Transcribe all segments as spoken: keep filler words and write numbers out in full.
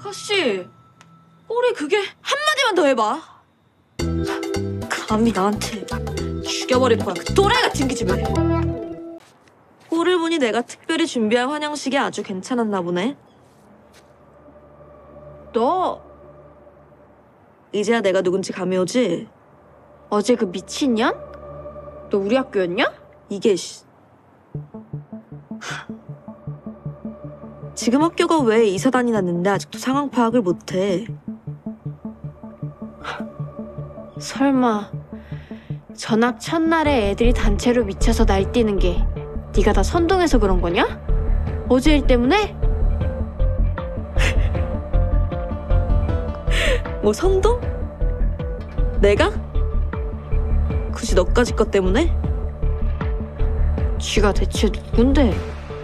아가씨, 우리 그게 한마디만 더 해봐. 감히 나한테 죽여버릴 거야, 그 또라이 같은 기집애. 꼴을 보니 내가 특별히 준비한 환영식이 아주 괜찮았나 보네. 너 이제야 내가 누군지 감이 오지? 어제 그 미친년? 너 우리 학교였냐? 이게 씨. 지금 학교가 왜 이사단이 났는데 아직도 상황 파악을 못해. 설마 전학 첫날에 애들이 단체로 미쳐서 날뛰는 게 네가 다 선동해서 그런 거냐? 어제 일 때문에? 뭐 선동? 내가? 굳이 너까지 것 때문에? 쥐가 대체 누군데?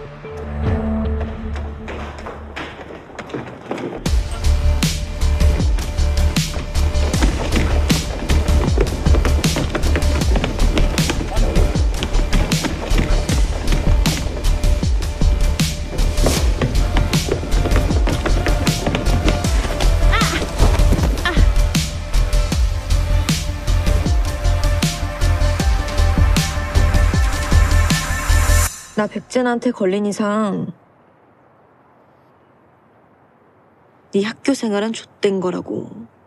나 백제나한테 걸린 이상 네 학교 생활은 좆된 거라고.